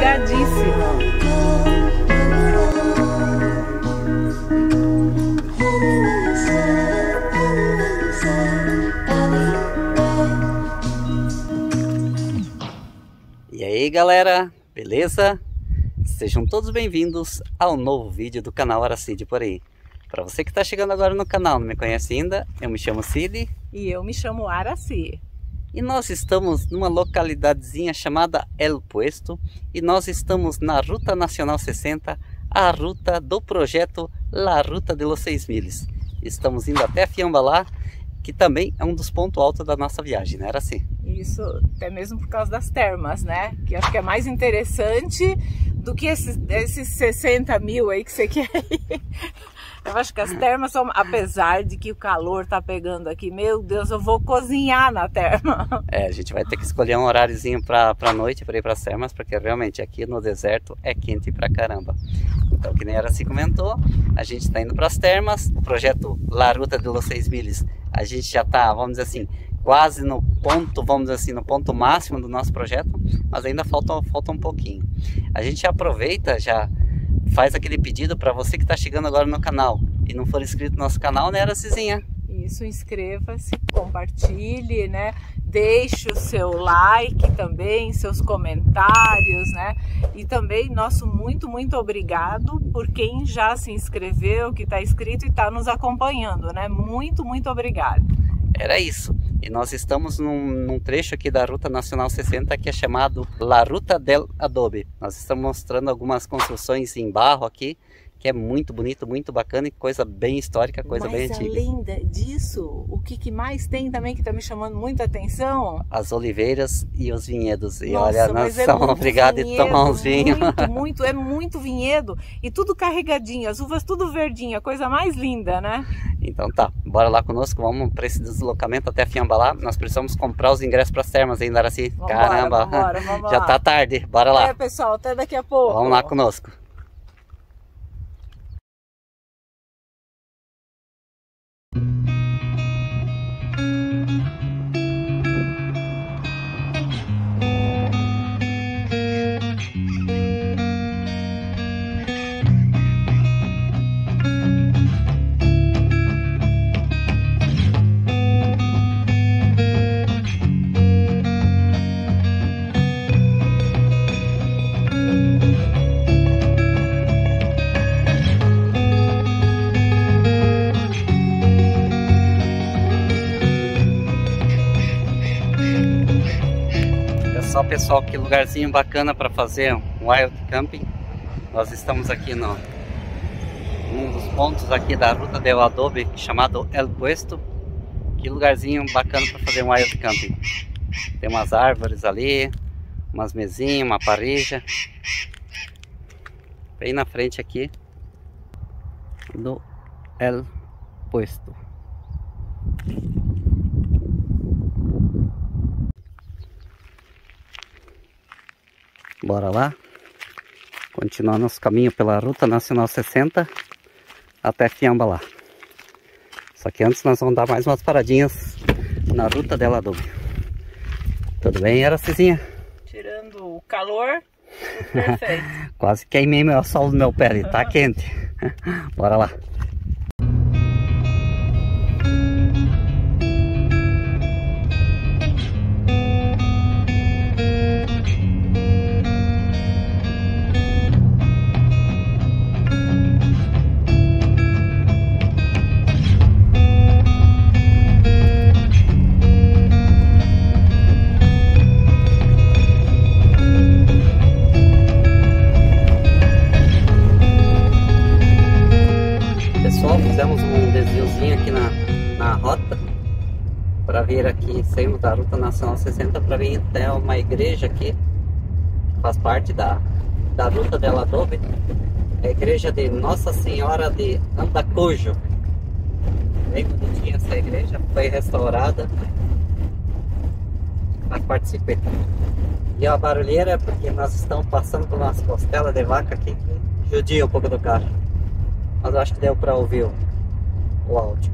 carregadíssimo. E aí galera, beleza? Sejam todos bem-vindos ao novo vídeo do canal Aracide por aí. Para você que está chegando agora no canal, não me conhece ainda, eu me chamo Cid. E eu me chamo Araci. E nós estamos numa localidadezinha chamada El Puesto. E nós estamos na Ruta Nacional 60, a ruta do projeto La Ruta de los 6 Miles. Estamos indo até Fiambalá, que também é um dos pontos altos da nossa viagem, né, Araci? Isso, até mesmo por causa das termas, né? Que acho que é mais interessante do que esses 60 mil aí que você quer ir. Eu acho que as termas são, apesar de que o calor tá pegando aqui, meu Deus, eu vou cozinhar na terma. É, a gente vai ter que escolher um horáriozinho pra noite para ir para as termas, porque realmente aqui no deserto é quente pra caramba. Então, que nem a Araci comentou, a gente tá indo para as termas, o projeto La Ruta de los 6 Miles, a gente já tá, vamos dizer assim, quase no ponto, vamos dizer assim, no ponto máximo do nosso projeto, mas ainda falta um pouquinho. A gente aproveita, já faz aquele pedido para você que está chegando agora no canal e não for inscrito no nosso canal, né, Aracizinha? Isso, inscreva-se, compartilhe, né? Deixe o seu like também, seus comentários, né? E também nosso muito obrigado por quem já se inscreveu, que está inscrito e está nos acompanhando, né? Muito obrigado. Era isso. E nós estamos num trecho aqui da Ruta Nacional 60 que é chamado La Ruta del Adobe. Nós estamos mostrando algumas construções em barro aqui, que é muito bonito, muito bacana e coisa bem histórica, coisa bem antiga. Mas além disso, o que mais tem também que está me chamando muita atenção? As oliveiras e os vinhedos. E nossa, olha, nós somos obrigados a tomar uns vinhos. É muito vinhedo e tudo carregadinho, as uvas tudo verdinha, coisa mais linda, né? Então tá, bora lá conosco, vamos para esse deslocamento até Fiambalá. Nós precisamos comprar os ingressos para as termas ainda, Araci. Caramba, vamos já lá. Tá tarde, bora lá. É, pessoal, até daqui a pouco. Vamos lá conosco. Só pessoal, que lugarzinho bacana para fazer um wild camping. Nós estamos aqui num dos pontos aqui da Ruta del Adobe, chamado El Puesto. Que lugarzinho bacana para fazer um wild camping. Tem umas árvores ali, umas mesinhas, uma parrilla. Bem na frente aqui do El Puesto. Bora lá, continuar nosso caminho pela Ruta Nacional 60 até Fiambalá. Só que antes nós vamos dar mais umas paradinhas na Ruta del Adobe. Tudo bem, Aracizinha? Tirando o calor, tudo perfeito. Quase queimei o sol do meu pé ali, tá quente. Bora lá. Fizemos um desviozinho aqui na rota para vir aqui, saímos da Ruta Nacional 60 para vir até uma igreja aqui que faz parte da Ruta del Adobe, a igreja de Nossa Senhora de Andacojo. Bem bonitinha essa igreja, foi restaurada, mas participei. E a barulheira é porque nós estamos passando por umas costelas de vaca aqui que judia um pouco do carro. Mas eu acho que deu para ouvir o áudio.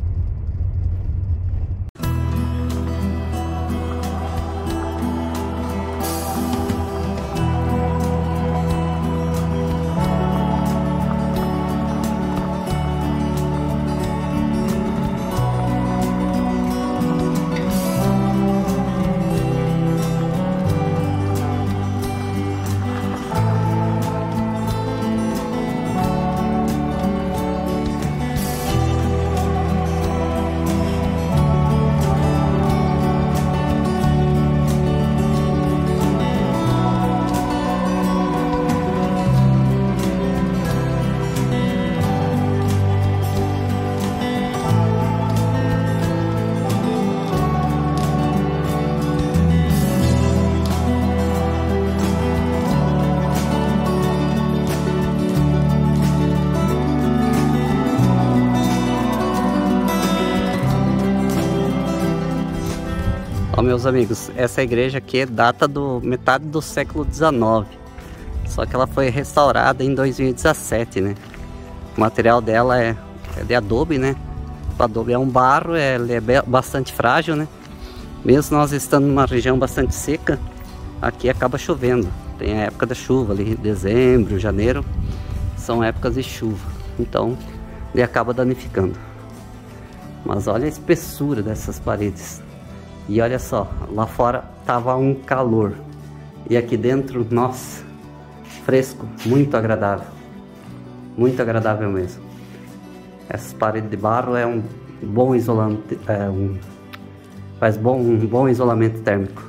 meus amigos, essa igreja aqui data do metade do século XIX. Só que ela foi restaurada em 2017, né? O material dela é de adobe, né? O adobe é um barro, ele é bastante frágil, né? Mesmo nós estando numa região bastante seca, aqui acaba chovendo. Tem a época da chuva ali, dezembro, janeiro, são épocas de chuva. Então, ele acaba danificando. Mas olha a espessura dessas paredes. E olha só, lá fora tava um calor. E aqui dentro, nossa, fresco, muito agradável. Muito agradável mesmo. Essas paredes de barro é um bom isolamento, faz um bom isolamento térmico.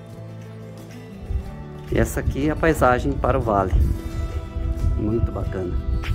E essa aqui é a paisagem para o vale. Muito bacana.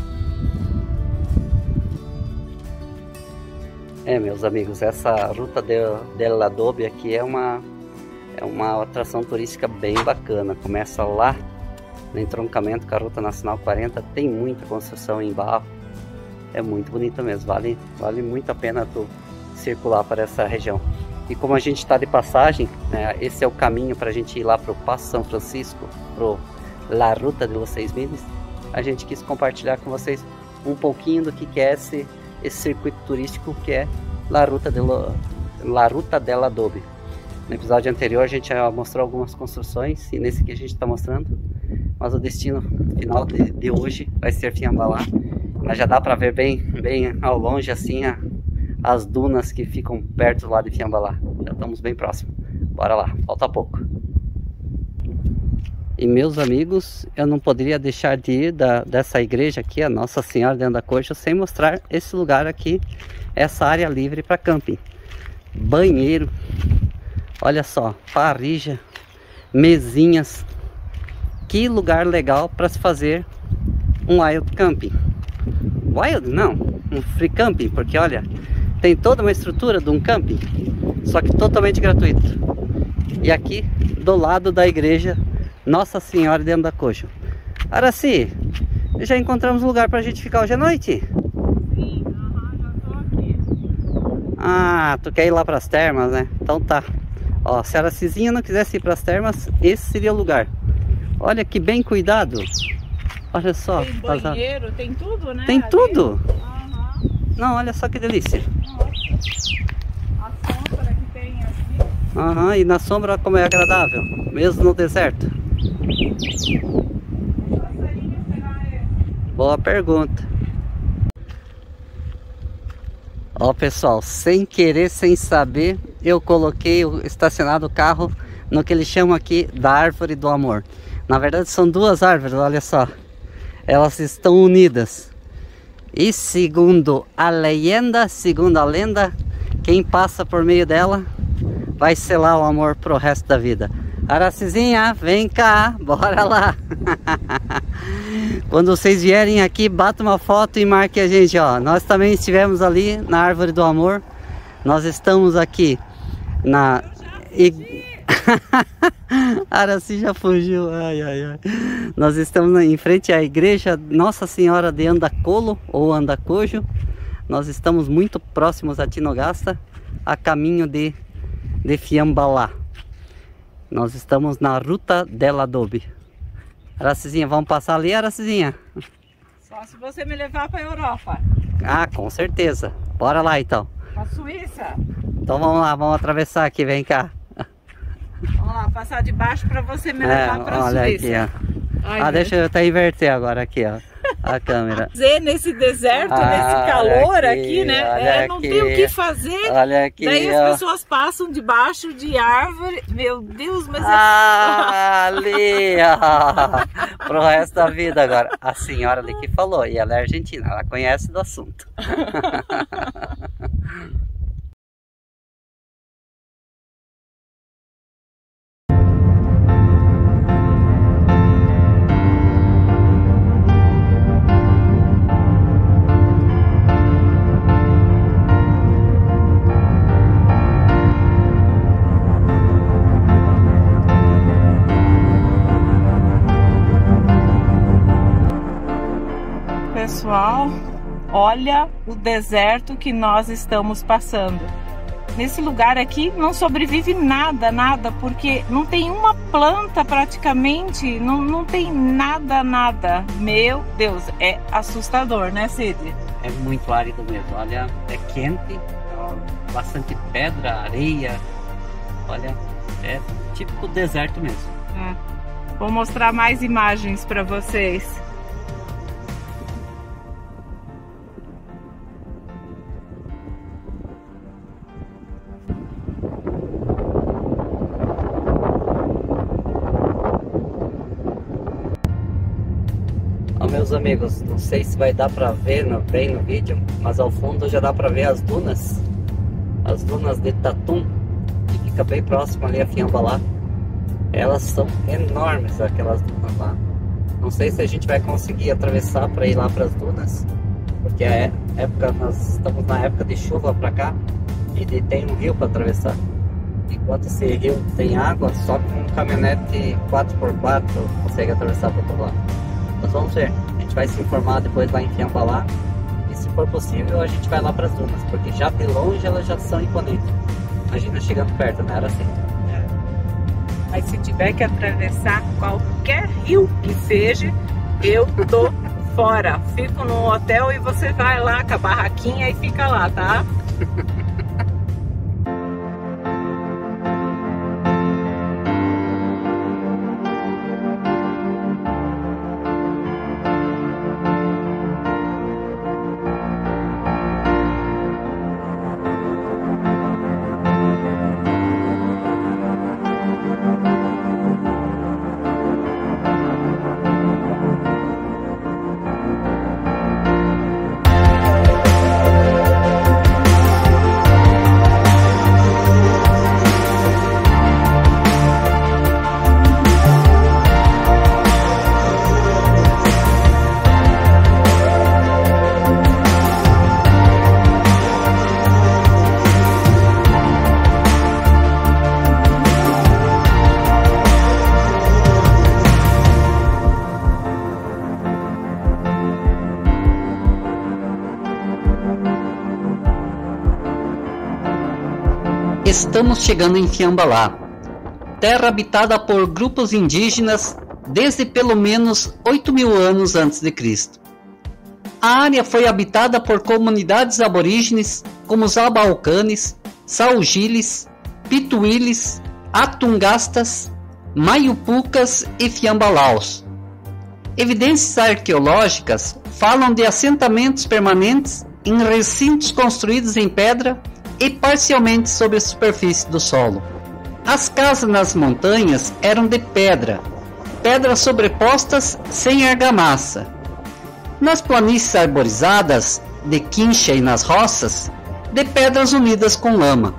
Meus amigos, essa Ruta del Adobe aqui é uma atração turística bem bacana. Começa lá no entroncamento com a Ruta Nacional 40, tem muita construção em barro. É muito bonita mesmo, vale muito a pena tu circular para essa região. E como a gente está de passagem, né, esse é o caminho para a gente ir lá para o Passo São Francisco, para La Ruta de los 6 Miles. A gente quis compartilhar com vocês um pouquinho do que é esse circuito turístico que é La Ruta del Adobe. No episódio anterior a gente já mostrou algumas construções e nesse que a gente está mostrando, mas o destino final de hoje vai ser Fiambalá. Mas já dá para ver bem ao longe assim as dunas que ficam perto lá de Fiambalá. Já estamos bem próximos. Bora lá, falta pouco. E meus amigos, eu não poderia deixar de ir dessa igreja aqui, a Nossa Senhora de Andacojo, sem mostrar esse lugar aqui, essa área livre para camping. Banheiro, olha só, parrilla, mesinhas. Que lugar legal para se fazer um wild camping. Wild não, um free camping, porque olha, tem toda uma estrutura de um camping, só que totalmente gratuito. E aqui do lado da igreja Nossa Senhora de Andacojo. Araci, já encontramos lugar pra gente ficar hoje à noite? Sim, já tô aqui. Ah, tu quer ir lá pras termas, né? Então tá. Ó, se a Aracizinha não quisesse ir pras termas, esse seria o lugar. Olha que bem cuidado. Olha só. Tem banheiro, tem tudo, né? Tem ali? tudo. Não, olha só que delícia. A sombra que tem aqui. E na sombra como é agradável, mesmo no deserto. Boa pergunta. Ó pessoal, sem querer, sem saber, eu coloquei estacionado o carro no que eles chamam aqui da Árvore do Amor. Na verdade são duas árvores, olha só. Elas estão unidas. E segundo a lenda, quem passa por meio dela vai selar o amor pro resto da vida. Aracizinha, vem cá, bora lá. Quando vocês vierem aqui, bata uma foto e marque a gente, ó. Nós também estivemos ali na Árvore do Amor. Nós estamos aqui na... Araci já fugiu. Ai. Nós estamos em frente à igreja Nossa Senhora de Andacolo ou Andacojo. Nós estamos muito próximos a Tinogasta, a caminho de Fiambalá. Nós estamos na Ruta del Adobe. Aracizinha, vamos passar ali, Aracizinha? Só se você me levar para a Europa. Ah, com certeza. Bora lá então. Para a Suíça. Então vamos lá, vamos atravessar aqui, vem cá. Vamos lá, passar de baixo para você me levar para a Suíça. Olha aqui, ó. Ai, deixa eu até inverter agora aqui, ó. A câmera. Nesse deserto, nesse calor aqui, né? Não tem o que fazer. Olha aqui. Daí as pessoas passam debaixo de árvore. Meu Deus, mas ali, ó. Pro resto da vida agora. A senhora ali que falou, e ela é argentina, ela conhece do assunto. Pessoal, olha o deserto que nós estamos passando. Nesse lugar aqui não sobrevive nada, porque não tem uma planta praticamente, não tem nada. Meu Deus, é assustador, né, Cid? É muito árido mesmo, olha, é quente, bastante pedra, areia, olha, é típico deserto mesmo. Vou mostrar mais imagens para vocês. Meus amigos, não sei se vai dar para ver bem no vídeo, mas ao fundo já dá para ver as dunas de Tatum, que fica bem próximo ali a Fiambalá. Elas são enormes, aquelas dunas lá. Não sei se a gente vai conseguir atravessar para ir lá para as dunas, porque nós estamos na época de chuva para cá e tem um rio para atravessar. Enquanto esse rio tem água, só com um caminhonete 4x4 consegue atravessar para o outro lado. Mas vamos ver, a gente vai se informar depois lá em Fiambalá e se for possível a gente vai lá para as dunas, porque já de longe elas já são imponentes. Imagina chegando perto, não era assim. Mas se tiver que atravessar qualquer rio que seja, eu tô fora. Fico no hotel e você vai lá com a barraquinha e fica lá, tá? Estamos chegando em Fiambalá, terra habitada por grupos indígenas desde pelo menos 8.000 anos antes de Cristo. A área foi habitada por comunidades aborígenes como os Abalcanes, Saugiles, Pituílis, Atungastas, Maiupucas e Fiambalaus. Evidências arqueológicas falam de assentamentos permanentes em recintos construídos em pedra e parcialmente sobre a superfície do solo. As casas nas montanhas eram de pedras sobrepostas sem argamassa. Nas planícies arborizadas, de quincha e nas roças, de pedras unidas com lama.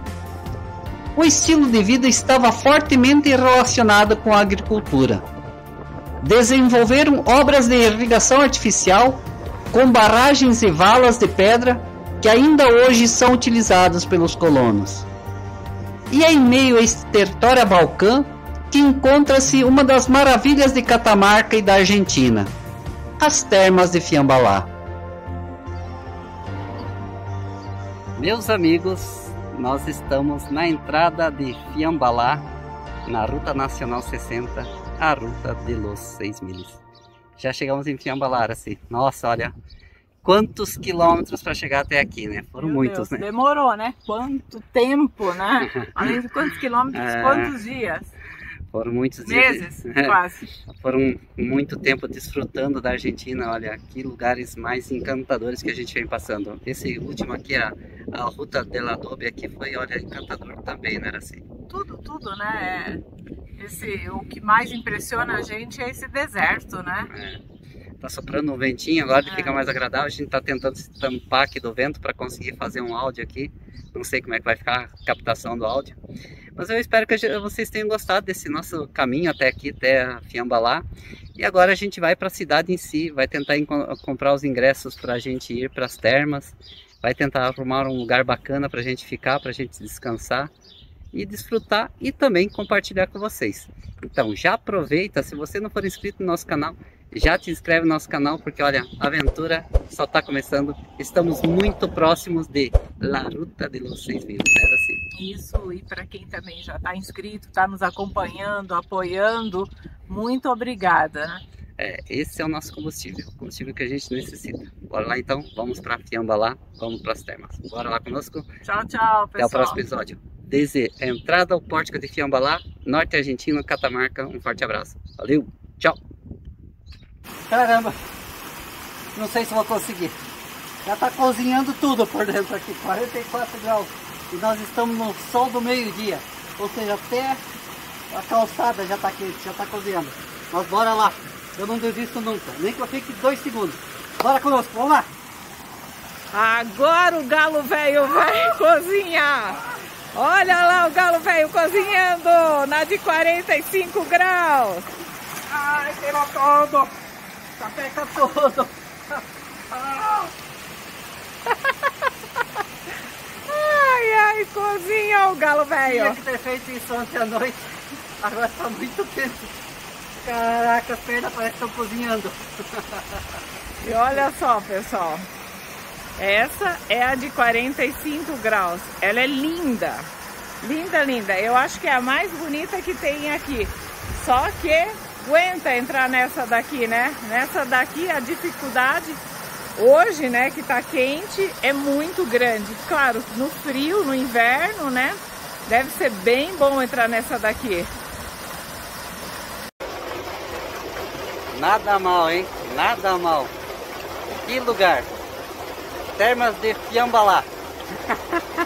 O estilo de vida estava fortemente relacionado com a agricultura. Desenvolveram obras de irrigação artificial com barragens e valas de pedra que ainda hoje são utilizados pelos colonos. E é em meio a este território balcã que encontra-se uma das maravilhas de Catamarca e da Argentina, as termas de Fiambalá. Meus amigos, nós estamos na entrada de Fiambalá, na Ruta Nacional 60, a Ruta de los 6 Miles. Já chegamos em Fiambalá, assim. Nossa, olha, quantos quilômetros para chegar até aqui, né? Foram muitos, né? Demorou, né? Quanto tempo, né? Além de quantos quilômetros, quantos dias? Foram muitos meses, dias. quase. Foram muito tempo desfrutando da Argentina. Olha, que lugares mais encantadores que a gente vem passando. Esse último aqui, a Ruta del Adobe aqui foi, olha, encantador também, não era assim? Tudo, né? O que mais impressiona a gente é esse deserto, né? Tá soprando um ventinho agora, fica mais agradável. A gente tá tentando se tampar aqui do vento para conseguir fazer um áudio aqui. Não sei como é que vai ficar a captação do áudio. Mas eu espero que vocês tenham gostado desse nosso caminho até aqui, até Fiambalá. E agora a gente vai para a cidade em si, vai tentar comprar os ingressos para a gente ir para as termas. Vai tentar arrumar um lugar bacana para a gente ficar, para a gente descansar e desfrutar e também compartilhar com vocês. Então já aproveita, se você não for inscrito no nosso canal, já te inscreve no nosso canal, porque olha, a aventura só está começando. Estamos muito próximos de La Ruta de los 6.000, era assim. Isso, e para quem também já está inscrito, está nos acompanhando, apoiando, muito obrigada, né? Esse é o nosso combustível, o combustível que a gente necessita. Bora lá então, vamos para Fiambalá, vamos para as termas. Bora lá conosco. Tchau, tchau, pessoal. Até o próximo episódio. Desde a entrada ao pórtico de Fiambalá, norte argentino, Catamarca. Um forte abraço. Valeu, tchau. Caramba, não sei se vou conseguir. Já está cozinhando tudo por dentro aqui, 44 graus. E nós estamos no sol do meio-dia. Ou seja, até a calçada já está quente, já está cozinhando. Mas bora lá. Eu não desisto nunca, nem que eu fique 2 segundos. Bora conosco, vamos lá! Agora o galo velho vai cozinhar! Olha lá o galo velho cozinhando na de 45 graus! Ai, queimou todo! Sapeca todo! Ai, ai, cozinha o galo velho! Tinha que ter feito isso ontem à noite, agora está muito quente. Caraca, as pernas parecem que estão cozinhando. E olha só, pessoal. Essa é a de 45 graus. Ela é linda. Linda, linda. Eu acho que é a mais bonita que tem aqui. Só que aguenta entrar nessa daqui, né? Nessa daqui a dificuldade hoje, né, que tá quente, é muito grande. Claro, no frio, no inverno, né? Deve ser bem bom entrar nessa daqui. Nada mal, hein? Nada mal. Que lugar! Termas de Fiambalá.